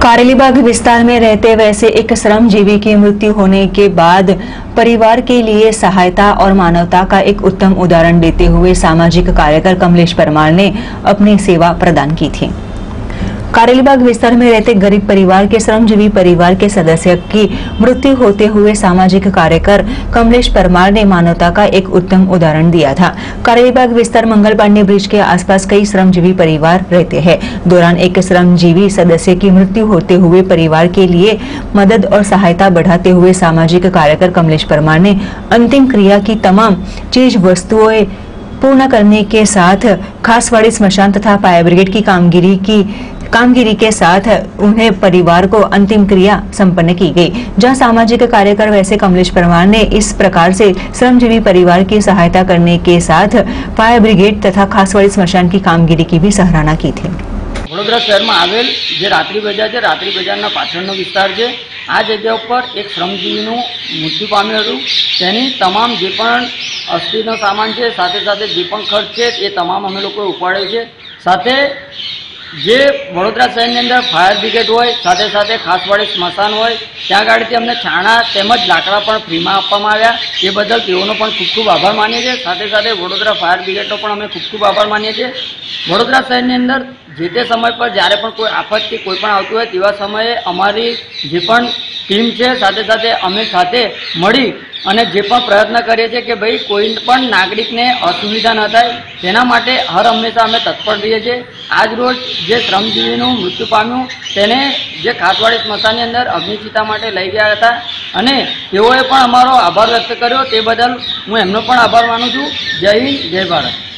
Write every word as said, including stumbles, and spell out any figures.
कारेलीबाग विस्तार में रहते वैसे एक श्रमजीवी की मृत्यु होने के बाद परिवार के लिए सहायता और मानवता का एक उत्तम उदाहरण देते हुए सामाजिक कार्यकर कमलेश परमार ने अपनी सेवा प्रदान की थी। कारेलीबाग विस्तार में रहते गरीब परिवार के श्रमजीवी परिवार के सदस्य की मृत्यु होते हुए सामाजिक कार्यकर कमलेश परमार ने मानवता का एक उत्तम उदाहरण दिया था। कारेलीबाग विस्तार मंगल पांडे ब्रिज के आसपास कई श्रमजीवी परिवार रहते हैं। दौरान एक श्रमजीवी सदस्य की मृत्यु होते हुए परिवार के लिए मदद और सहायता बढ़ाते हुए सामाजिक कार्यकर कमलेश परमार ने अंतिम क्रिया की तमाम चीज वस्तुएं पूर्ण करने के साथ खासवाड़ी स्मशान तथा फायर ब्रिगेड की कामगिरी की कामगिरी के साथ उन्हें परिवार को अंतिम क्रिया संपन्न की गई, जहां सामाजिक कार्यकर वैसे कमलेश परमार ने इस प्रकार से श्रमजीवी परिवार की सहायता करने के साथ फायर ब्रिगेड तथा खासवाड़ी स्मशान की कामगिरी की भी सराहना की थी। वडोदरा शहर में आवेल जे रात्रि बजार है, रात्रि बजार पाछळनो विस्तार है, आ जगह पर एक श्रमजीवीनु मृत्यु पाम्युं हतुं। तेनी तमाम जे पण अस्थिनो सामान है, साथे साथे जे पण खर्च है ए तमाम अमे लोकोए उपाड्यो छे। साथे जे वडोदरा शहर अंदर फायर ब्रिगेड होय, साथे साथे खासवाड़ी स्मशान होय, त्यां गाड़ीथी अमने छाणा तेमज लाकड़ा पण फ्रीमां आपवामां आव्या। ए बदल तेओनो पण खूब खूब आभार मानीए छीए। साथे साथे वडोदरा फायर ब्रिगेडनो पण अमे खूब खूब आभार मानीए छीए। वडोदरा शहर अंदर जे ते समय पर ज्यारे पण कोई आपत्ति कोई पण आवती होय तेवा समये अमारी जे पण टीम छे साथे साथे अमे साथे मळी અને જે પણ પ્રયત્ન કરીએ છીએ કે ભાઈ કોઈ પણ નાગરિકને અસુવિધા ન થાય તેના માટે હર હંમેશા અમે તત્પર રહીએ છીએ। આજ રોજ જે શ્રમજીવીનું મૃત્યુ પામ્યું તેને જે ખાસવાડી સ્મશાનની અંદર અગ્નિચિતા માટે લઈ ગયા હતા અને તેઓએ પણ અમારો આભાર વ્યક્ત કર્યો, તે બદલ હું એમનો પણ આભાર માનું છું। જય હિન્દ, જય ભારત।